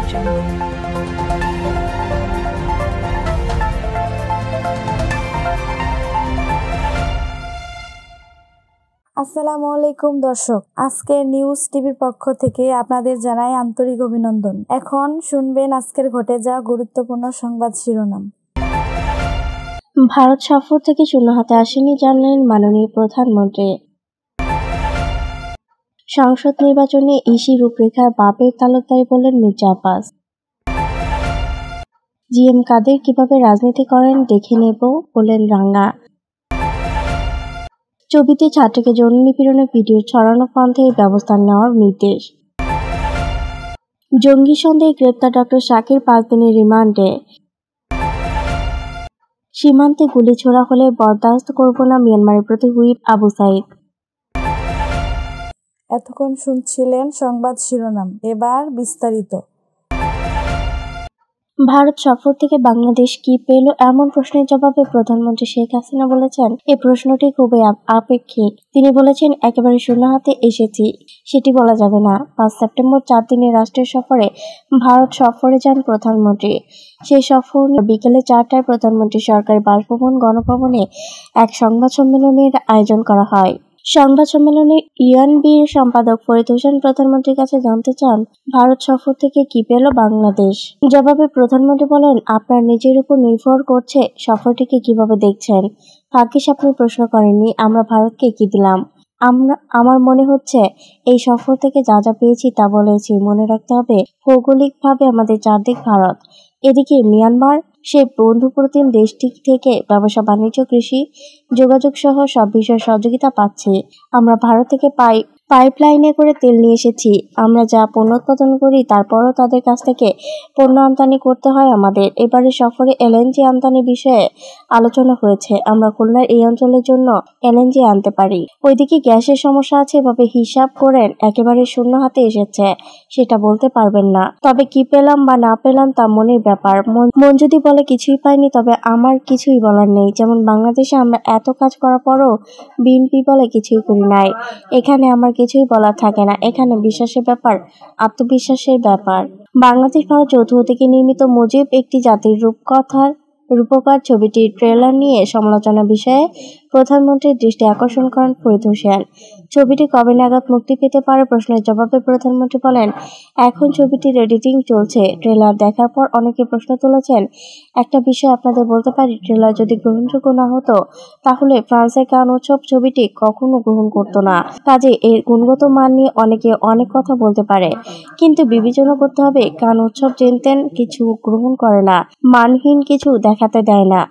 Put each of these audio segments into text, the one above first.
Channel. আসসালামু আলাইকুম দর্শক, আজকে নিউজ টিভির পক্ষ থেকে আপনাদের জানাই আন্তরিক অভিনন্দন। এখন শুনবেন আজকের ঘটে যাওয়া গুরুত্বপূর্ণ সংবাদ শিরোনাম। ভারত সফর থেকে শূন্য হাতে আসেনি জানালেন মাননীয় প্রধানমন্ত্রী। সংসদ নির্বাচনে ইসি রূপরেখার বাপের তালুকদারি বললেন মির্জা আব্বাস। জিএম কাদের কিভাবে রাজনীতি করেন দেখে নেব বললেন রাঙ্গা। ছবিতে ছাত্রকে যৌন নিপীড়নের ভিডিও ছড়ানো পন্থে ব্যবস্থা নেওয়ার নির্দেশ। জঙ্গি সন্দেহে গ্রেপ্তার ডক্টর শাকির 5 দিনের রিমান্ডে। সীমান্তে গুলি ছোড়া হলে বরদাস্ত করব না মিয়ানমারের প্রতি হুইপ আবু সাইদ। এতক্ষণ শুনছিলেন সংবাদ শিরোনাম, এবার বিস্তারিত। ভারত সফর থেকে বাংলাদেশ কি পেল এমন প্রশ্নের জবাবে প্রধানমন্ত্রী শেখ হাসিনা বলেছেন, এই প্রশ্নটি খুবই আপেক্ষিক। তিনি বলেছেন, একেবারে শূন্য হাতে এসেছি সেটি বলা যাবে না। 5 সেপ্টেম্বর 4 দিনের রাষ্ট্রীয় সফরে ভারত সফরে যান প্রধানমন্ত্রী। সেই সফর বিকেলে 4টায় প্রধানমন্ত্রী সরকারি বাসভবন গণভবনে এক সংবাদ সম্মেলনের আয়োজন করা হয়। সংবাদ সম্মেলনে ইউএনবির সম্পাদক ফরিদ হোসেন প্রধানমন্ত্রীর কাছে জানতে চান, ভারত সফর থেকে কি পেল বাংলাদেশ। জবাবে প্রধানমন্ত্রী বলেন, আপনার নিজের উপর নির্ভর করছে সফরটিকে কিভাবে দেখছেন। ভাগ্যিস আপনি প্রশ্ন করেননি আমরা ভারতকে কি দিলাম। আমার মনে হচ্ছে এই সফর থেকে যা যা পেয়েছি তা বলেছি। মনে রাখতে হবে, ভৌগোলিকভাবে আমাদের চারদিক ভারত, এদিকে মিয়ানমার। সেই বন্ধুপ্রতিম দেশটি থেকে ব্যবসা বাণিজ্য, কৃষি, যোগাযোগ সহ সব বিষয়ে সহযোগিতা পাচ্ছি। আমরা ভারত থেকে পাইপলাইনে করে তেল নিয়ে এসেছি। আমরা যা পণ্য উৎপাদন করি তারপরও তাদের কাছ থেকে পণ্য আমদানি করতে হয় আমাদের। এবারে সফরে এলএনজি আমদানির বিষয়ে আলোচনা হয়েছে। আমরা খুলনার এই অঞ্চলের জন্য এলএনজি আনতে পারি। ওইদিকে গ্যাসের সমস্যা আছে, এভাবে হিসাব করেন একেবারে শূন্য হাতে এসেছে সেটা বলতে পারবেন না। তবে কি পেলাম বা না পেলাম তা মনের ব্যাপার। মন যদি বলে কিছুই পাইনি তবে আমার কিছুই বলার নেই। যেমন বাংলাদেশে আমরা এত কাজ করার পরও বিএনপি বলে কিছুই করি নাই। এখানে আমার কিছুই বলার থাকে না। এখানে বিশ্বাসের ব্যাপার, আত্মবিশ্বাসের ব্যাপার। বাংলাদেশ ভারত যৌথ থেকে নির্মিত মুজিব একটি জাতির রূপকার ছবিটির ট্রেলার নিয়ে সমালোচনা বিষয়ে প্রধানমন্ত্রীর দৃষ্টি আকর্ষণ করেন ফরিদ হোসেন। ছবিটি কবে নাগাদ মুক্তি পেতে পারে প্রশ্নের জবাবে প্রধানমন্ত্রী বলেন, এখন ছবিটির এডিটিং চলছে। ট্রেলার দেখার পর অনেকে প্রশ্ন তুলেছেন। একটা বিষয় আপনাদের বলতে পারি, ট্রেলার যদি গ্রহণযোগ্য না হতো তাহলে ফ্রান্সের কান উৎসব ছবিটি কখনো গ্রহণ করতো না। কাজে এর গুণগত মান নিয়ে অনেকে অনেক কথা বলতে পারে, কিন্তু বিবেচনা করতে হবে কান উৎসব জেনতেন কিছু গ্রহণ করে না, মানহীন কিছু দেখাতে দেয় না।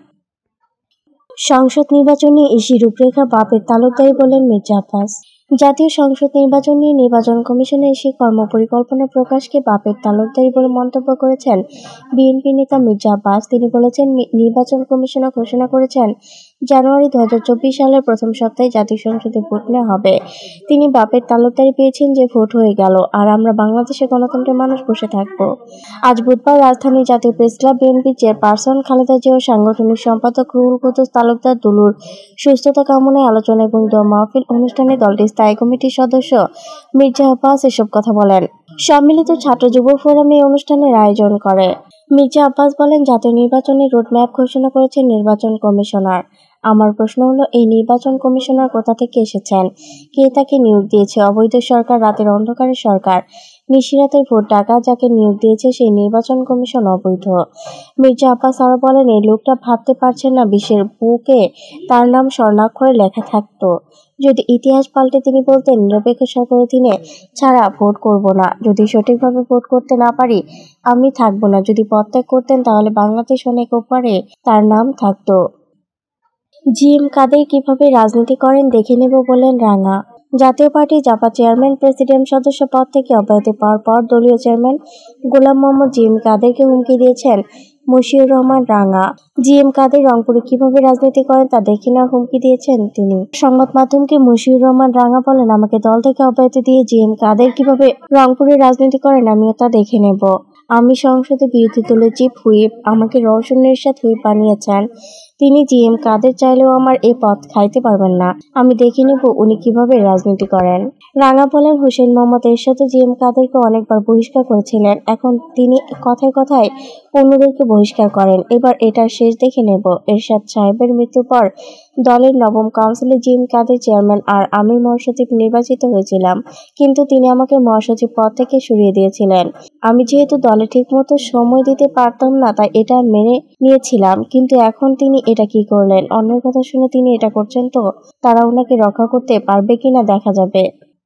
সংসদ নির্বাচনে ইসি রূপরেখা বাপের তালুকদারি বললেন মির্জা আব্বাস। জাতীয় সংসদ নির্বাচন নিয়ে নির্বাচন কমিশনে এসে কর্মপরিকল্পনা প্রকাশকে বাপের তালুকদারি বলে মন্তব্য করেছেন বিএনপি নেতা মির্জা আব্বাস। তিনি বলেছেন, নির্বাচন কমিশনার ঘোষণা করেছেন জানুয়ারি 2024 সালের প্রথম সপ্তাহে জাতীয় সংসদে ভোট নেওয়া হবে। তিনি বাপের তালুকদারি পেয়েছেন যে ভোট হয়ে গেল আর আমরা বাংলাদেশের গণতন্ত্রের মানুষ বসে থাকব। আজ বুধবার রাজধানীর জাতীয় প্রেসক্লাব বিএনপির চেয়ারপারসন খালেদা জিয়া ও সাংগঠনিক সম্পাদক রুহুল কুদ্দুস তালুকদার দুলুর সুস্থতা কামনায় আলোচনা এবং দোয়া মাহফিল অনুষ্ঠানে দলটির স্থায়ী কমিটির সদস্য মির্জা আব্বাস এসব কথা বলেন। সম্মিলিত ছাত্র যুব ফোরাম এই অনুষ্ঠানের আয়োজন করে। মির্জা আব্বাস বলেন, জাতীয় নির্বাচনের রোডম্যাপ ঘোষণা করেছেন নির্বাচন কমিশনার। আমার প্রশ্ন হলো, এই নির্বাচন কমিশনার কোথা থেকে এসেছেন? কে তাকে নিয়োগ দিয়েছে? অবৈধ সরকার, রাতের অন্ধকারের সরকার, নিশিরাতের ভোট ডাকা যাকে নিয়োগ দিয়েছে সেই নির্বাচন কমিশন অবৈধ। মির্জা আব্বাস আরো বলেন, এই লোকটা ভাবতে পারছেন না বিশ্বের বুকে তার নাম স্বর্ণাক্ষরে লেখা থাকতো। যদি ইতিহাস পাল্টে তিনি বলতেন, নিরপেক্ষ সরকার অধীনে ছাড়া ভোট করব না। যদি সঠিকভাবে ভোট করতে না পারি আমি থাকবো না। যদি পদত্যাগ করতেন তাহলে বাংলাদেশ অনেক ওপারে তার নাম থাকতো। জিএম কাদের কিভাবে রাজনীতি করেন দেখে নেব বললেন রাঙ্গা। জাতীয় পার্টি জাপা চেয়ারম্যান প্রেসিডিয়াম সদস্য পদ থেকে অব্যাহতি পাওয়ার পর দলীয় চেয়ারম্যান গোলাম মোহাম্মদ জিএম কাদেরকে হুমকি দিয়েছেন মশিউর রহমান রাঙ্গা। জিএম কাদের রংপুরে কিভাবে রাজনীতি করেন তা দেখে নেওয়ার হুমকি দিয়েছেন তিনি। সংবাদ মাধ্যমকে মশিউর রহমান রাঙ্গা বলেন, আমাকে দল থেকে অব্যাহতি দিয়ে জিএম কাদের কিভাবে রংপুরে রাজনীতি করেন আমিও তা দেখে নেব। আমি সংসদে বিরোধী দলের চিফ হুইপ, আমাকে রওশন এরশাদ হুইপ বানিয়েছেন। তিনি জিএম কাদের চাইলেও আমার এই পথ খাইতে পারবেন না। আমি দেখে নেব উনি কিভাবে রাজনীতি করেন। রাঙা বলেন, হোসেন মোহাম্মদ এরশাদ জিএম কাদেরকে অনেকবার বহিষ্কার করেছিলেন। এখন তিনি কথায় কথায় অন্যদেরকে বহিষ্কার করেন। এবার এটার শেষ দেখে নেব। এরশাদ সাহেবের মৃত্যুর পর দলের নবম কাউন্সিলে জিএম কাদের চেয়ারম্যান আর আমি মহাসচিব নির্বাচিত হয়েছিলাম, কিন্তু তিনি আমাকে মহাসচিব পদ থেকে সরিয়ে দিয়েছিলেন। আমি যেহেতু দলে ঠিকমতো সময় দিতে পারতাম না, তাই এটা মেনে নিয়েছিলাম। কিন্তু এখন তিনি এটা কি করলেন? অন্যের কথা শুনে তিনি এটা করছেন, তো তারা ওনাকে রক্ষা করতে পারবে কিনা দেখা যাবে।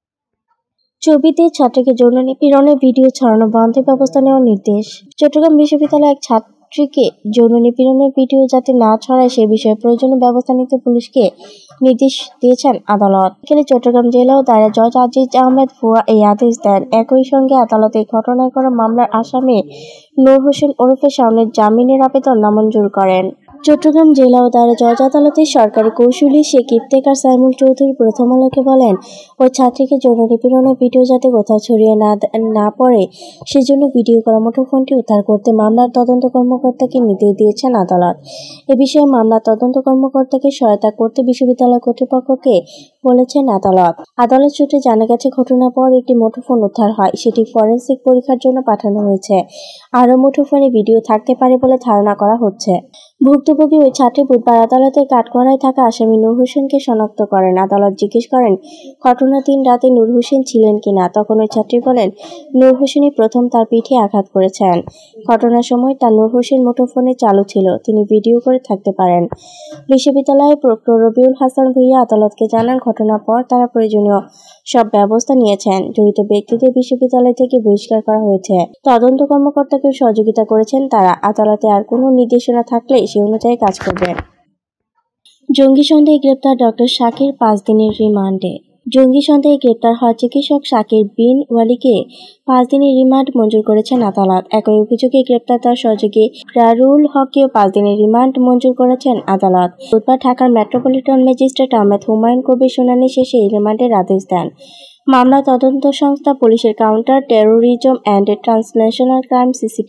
ছবিতে ছাত্রীকে যৌন নিপীড়নের ভিডিও ছড়ানো বন্ধের ব্যবস্থা নেওয়ার নির্দেশ। চট্টগ্রাম বিশ্ববিদ্যালয়ে এক ছাত্রীকে যৌন নিপীড়নের ভিডিও যাতে না ছড়ায় সে বিষয়ে প্রয়োজনীয় ব্যবস্থা নিতে পুলিশকে নির্দেশ দিয়েছেন আদালত। এখানে চট্টগ্রাম জেলা ও দায়রা জজ আজিজ আহমেদ ফুয়া এই আদেশ দেন। একই সঙ্গে আদালতে ঘটনায় করা মামলার আসামি নূর হোসেন ওরফে শাওনের জামিনের আবেদন নামঞ্জুর করেন। চট্টগ্রাম জেলা ও দায়রা জজ আদালতের সরকারি কৌঁসুলি শেখ ইফতেখার সাইমুল চৌধুরী প্রথম আলোকে বলেন, ওই ছাত্রীকে যৌন নিপীড়নের ভিডিও যাতে কোথাও ছড়িয়ে না পড়ে সেজন্য ভিডিও করা মুঠোফোনটি উদ্ধার করতে মামলার তদন্ত কর্মকর্তাকে নির্দেশ দিয়েছেন আদালত। এ বিষয়ে মামলার তদন্ত কর্মকর্তাকে সহায়তা করতে বিশ্ববিদ্যালয় কর্তৃপক্ষকে বলেছেন আদালত। আদালত সূত্রে জানা গেছে, ঘটনার পর একটি মুঠোফোন উদ্ধার হয়। সেটি ফরেনসিক পরীক্ষার জন্য পাঠানো হয়েছে। আরও মুঠোফোনে ভিডিও থাকতে পারে বলে ধারণা করা হচ্ছে। ভুক্তভোগী ওই ছাত্রী বুধবার আদালতে কাঠগড়ায় থাকা আসামি নূর হোসেনকে শনাক্ত করেন। আদালত জিজ্ঞেস করেন, ঘটনার দিন রাতে নূর হোসেন ছিলেন কিনা। তখন ওই ছাত্রী বলেন, নূর হোসেনই প্রথম তার পিঠে আঘাত করেছেন। ঘটনার সময় তার নূর হোসেন মুঠোফোনে চালু ছিল, তিনি ভিডিও করে থাকতে পারেন। বিশ্ববিদ্যালয়ের প্রক্টর রবিউল হাসান ভূঁইয়া আদালতকে জানান, ঘটনার পর তারা প্রয়োজনীয় সব ব্যবস্থা নিয়েছেন। জড়িত ব্যক্তিদের বিশ্ববিদ্যালয় থেকে বহিষ্কার করা হয়েছে। তদন্ত কর্মকর্তাকে সহযোগিতা করেছেন তারা। আদালতে আর কোনো নির্দেশনা থাকলে সে অনুযায়ী কাজ করবেন। জঙ্গি সন্দেহে গ্রেপ্তার ডক্টর শাকির 5 দিনের রিমান্ডে। জঙ্গি সন্দেহে গ্রেপ্তার হওয়া চিকিৎসক শাকির বিন ওয়ালিকে 5 দিনের রিমান্ড মঞ্জুর করেছেন আদালত। একই অভিযোগে গ্রেপ্তার তার সহযোগী রারুল হককেও 5 দিনের রিমান্ড মঞ্জুর করেছেন আদালত। বুধবার ঢাকার মেট্রোপলিটন ম্যাজিস্ট্রেট আহমেদ হুমায়ুন কবির শুনানি শেষে এই রিমান্ডের আদেশ দেন। মামলা তদন্ত সংস্থা পুলিশের counter terrorism and transnational crime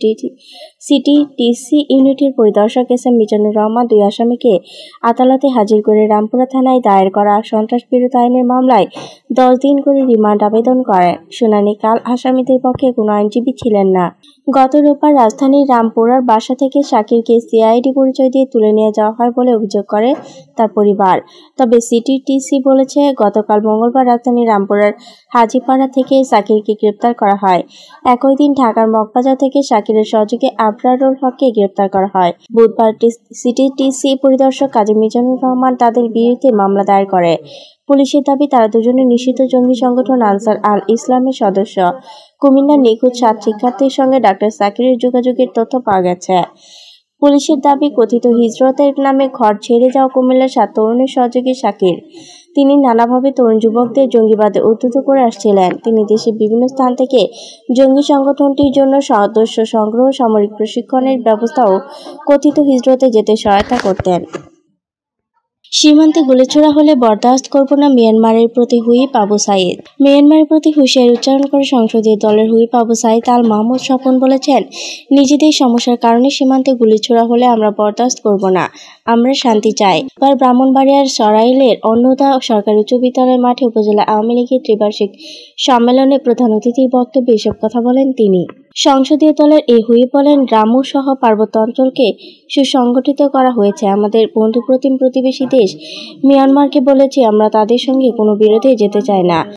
CTTC ইউনিটের পরিদর্শক এসএম মিজানুর রহমান 2 আসামিকে আদালতে হাজির করে রামপুরা থানায় দায়ের করা সন্ত্রাস বিরোধী আইনের মামলায় 10 দিন করে রিমান্ড আবেদন করেন। শুনানিকাল আসামিদের পক্ষে কোনো আইনজীবী ছিলেন না। গত রোববার রাজধানীর রামপুরার বাসা থেকে শাকিরকে সিআইডি পরিচয় দিয়ে তুলে নিয়ে যাওয়া হয় বলে অভিযোগ করে তার পরিবার। তবে সিটিটিসি বলেছে, গতকাল মঙ্গলবার রাজধানীর রামপুরার হাজীপাড়া থেকে শাকিরকে গ্রেপ্তার করা হয়। একই দিন ঢাকার মগবাজার থেকে শাকিরের সহযোগী আবরারুল হককে গ্রেপ্তার করা হয়। বুধবার সিটিটিসি পরিদর্শক কাজী মিজানুর রহমান তাদের বিরুদ্ধে মামলা দায়ের করে। পুলিশের দাবি, তারা দুজনে নিষিদ্ধ জঙ্গি সংগঠন আনসার আল ইসলামের সদস্য। কুমিল্লার নিখোঁজ 7 শিক্ষার্থীর সঙ্গে ডাক্তার শাকিরের যোগাযোগের তথ্য পাওয়া গেছে। পুলিশের দাবি, কথিত হিজরতের নামে ঘর ছেড়ে যাওয়া কুমিল্লার 7 তরুণের সহযোগী শাকির। তিনি নানাভাবে তরুণ যুবকদের জঙ্গিবাদে উদ্ধৃত করে আসছিলেন। তিনি দেশের বিভিন্ন স্থান থেকে জঙ্গি সংগঠনটির জন্য সদস্য সংগ্রহ, সামরিক প্রশিক্ষণের ব্যবস্থা ও কথিত হিজরতে যেতে সহায়তা করতেন। সীমান্তে গুলিছোড়া হলে বরদাস্ত করব না, মিয়ানমারের প্রতি হুইপ আবু সাইদ। মিয়ানমারের প্রতি হুঁশিয়ারি উচ্চারণ করে সংসদীয় দলের হুইপ আবু সাইদ আল মাহমুদ স্বপন বলেছেন, নিজেদের সমস্যার কারণে সীমান্তে গুলিছোড়া হলে আমরা বরদাস্ত করব না, আমরা শান্তি চাই। এবার ব্রাহ্মণবাড়িয়ার সরাইলের অন্নদা সরকারি উচ্চ বিদ্যালয় মাঠে উপজেলা আওয়ামী লীগের ত্রিবার্ষিক সম্মেলনে প্রধান অতিথির বক্তব্যে এসব কথা বলেন তিনি। সংসদীয় দলের এই হুইপ বলেন, রামু সহ পার্বত্য অঞ্চলকে সুসংগঠিত করা হয়েছে। আমাদের বন্ধুপ্রতিম প্রতিবেশী দেশ মিয়ানমারকে বলেছি, আমরা তাদের সঙ্গে কোনো বিরোধে যেতে চাই না।